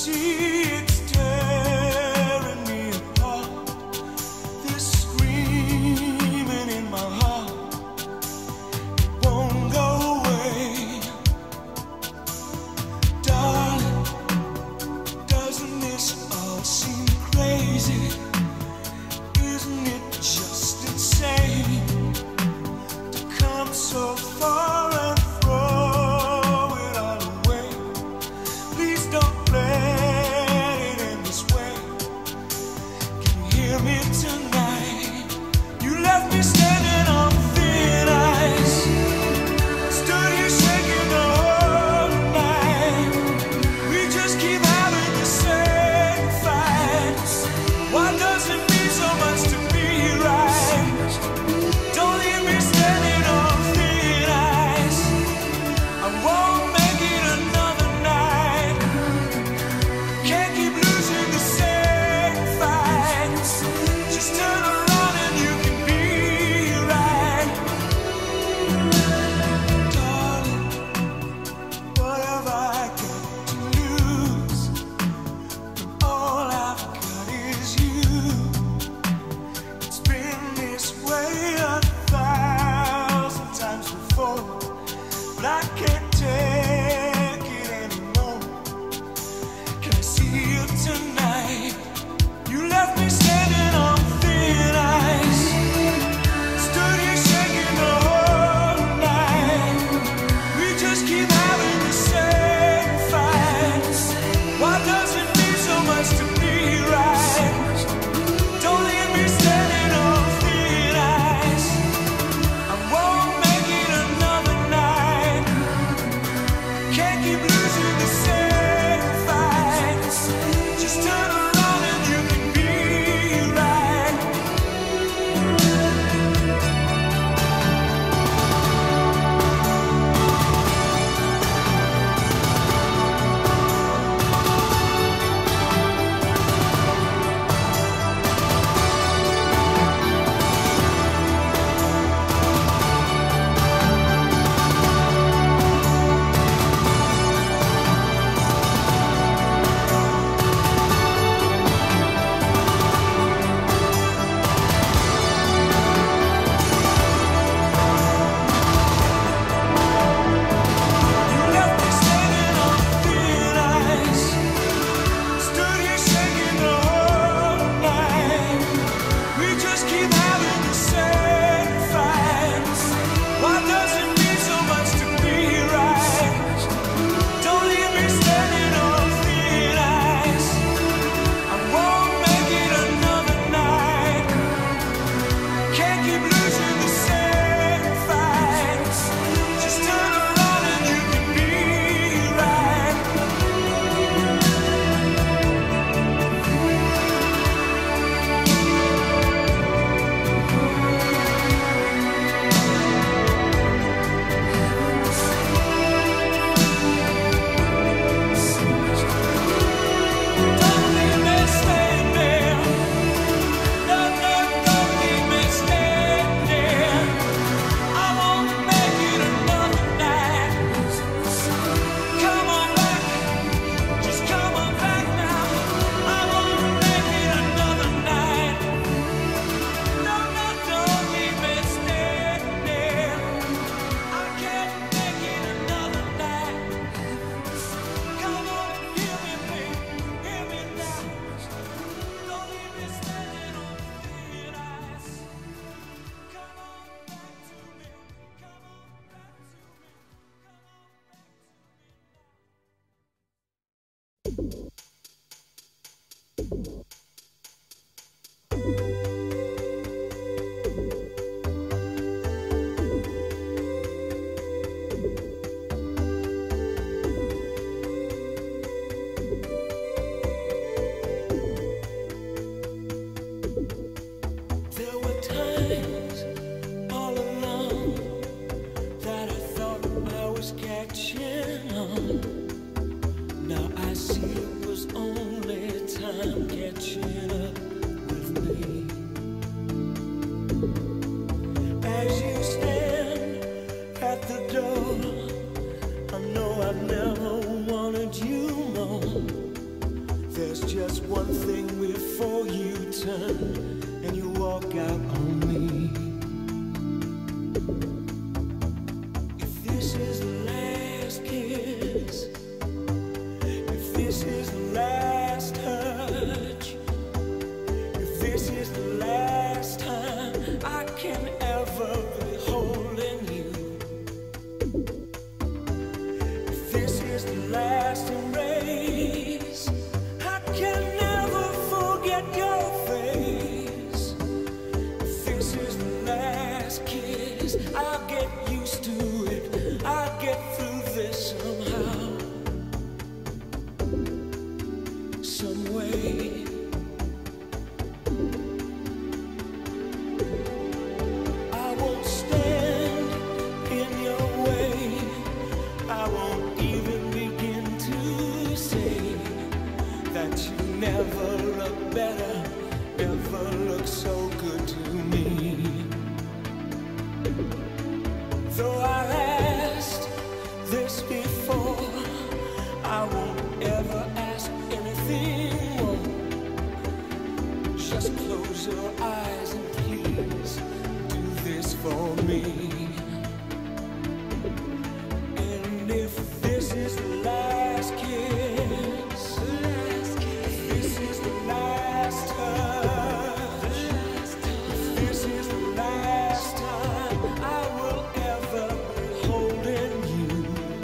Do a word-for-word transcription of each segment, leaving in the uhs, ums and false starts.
I know I've never wanted you more. just one thing before you turn and you walk out on me. If this is the last kiss, if this is the last touch, if this is the last time I can ever be holding you, if this is the last embrace, I can never forget your face. If this is the last kiss, I'll get used to it, I'll get through this somehow, some way. I won't stand in your way, I won't even begin to say that you never look better, never look so good to me. Though I asked this before, I won't ever ask anything more. Just close your eyes and please do this for me. And if this is the last kiss, if this is the last touch, if this is the last time I will ever be holding you,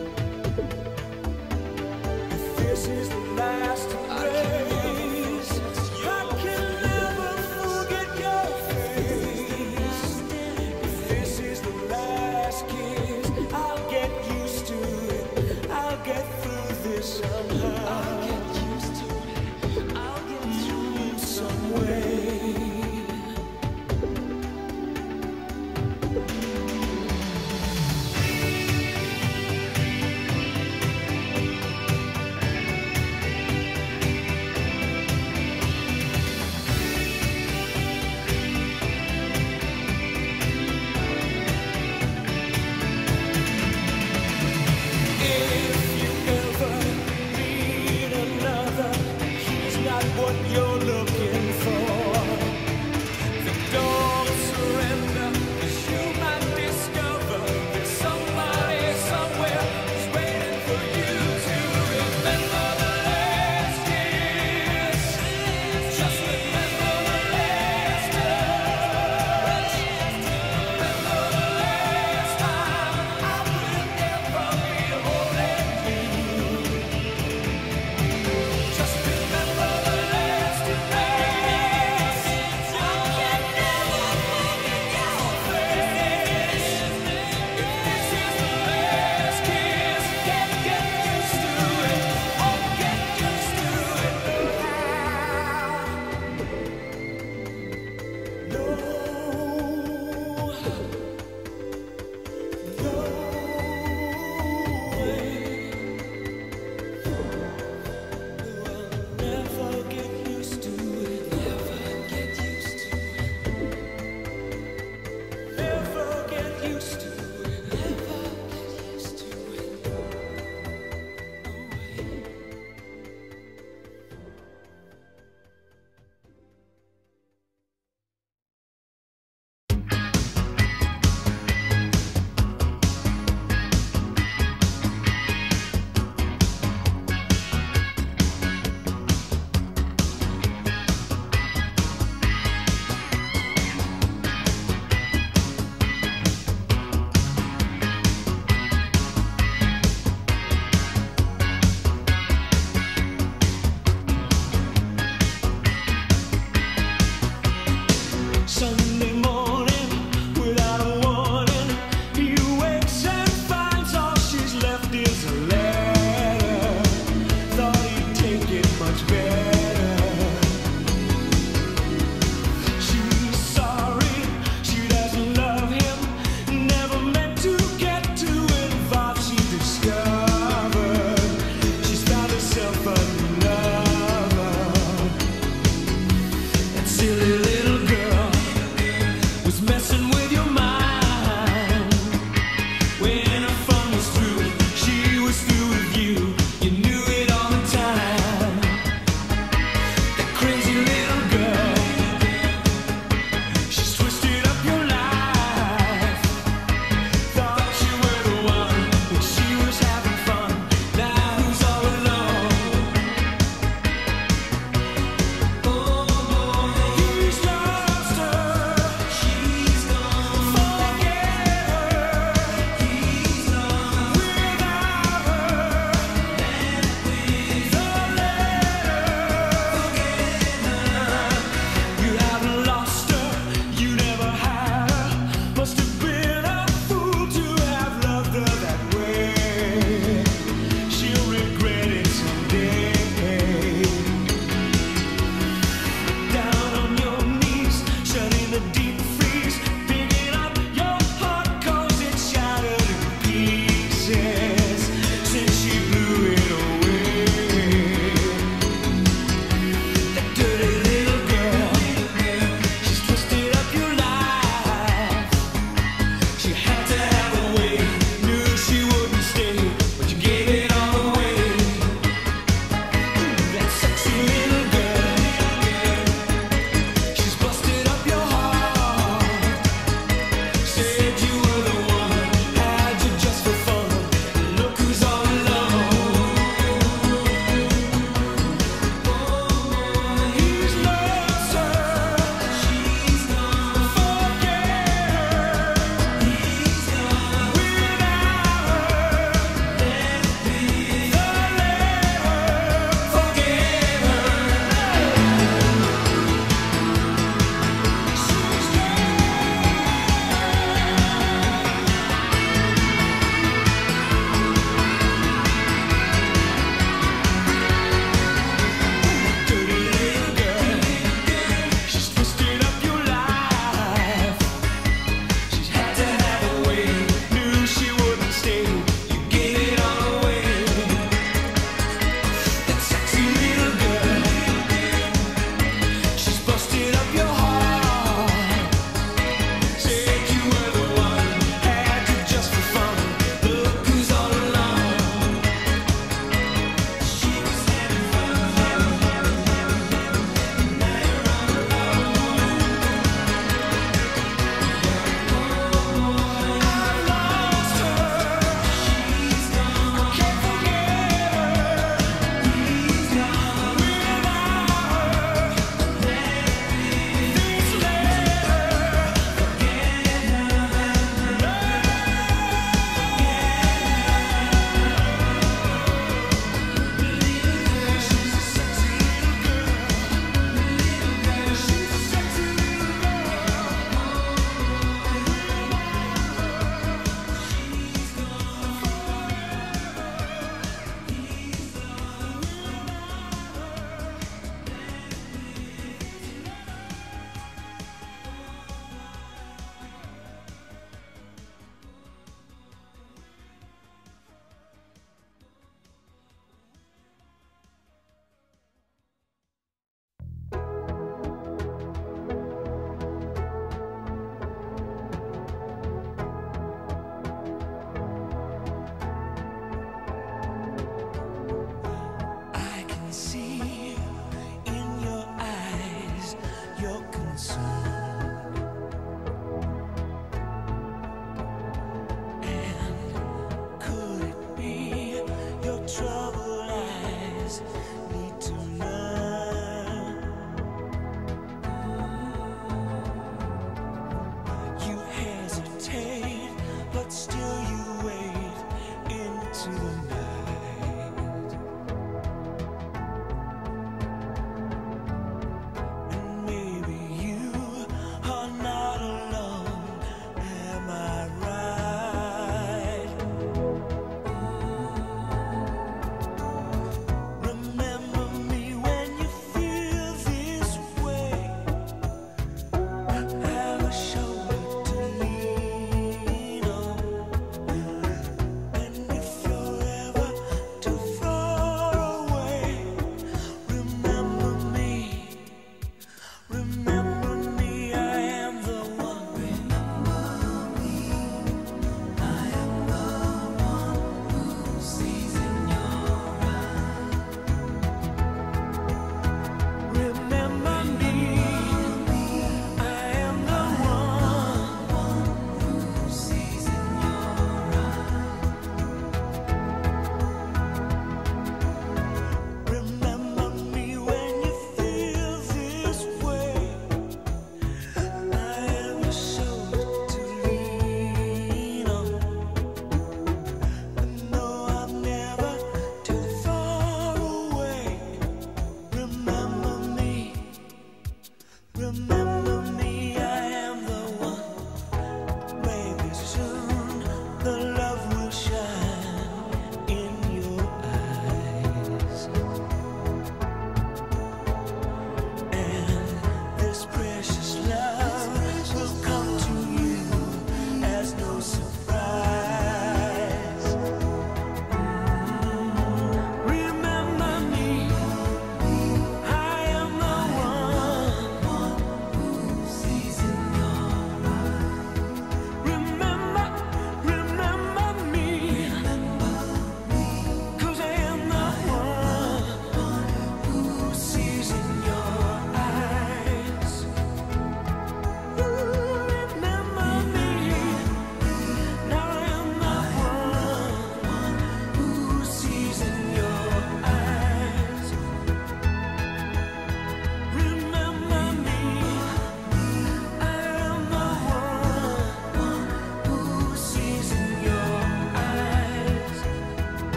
if this is the last embrace, I can never forget your face. If this is the last kiss, I'll get used to it, I'll get through this somehow. I'll get used to it, I'll get through it some way. If you ever need another, he's not what you're looking for. Then don't surrender, 'cause you might discover there's somebody somewhere who's waiting for you to remember the last kiss. Just remember the last touch. Remember the last time I will ever be holding you. Just remember the last eyes.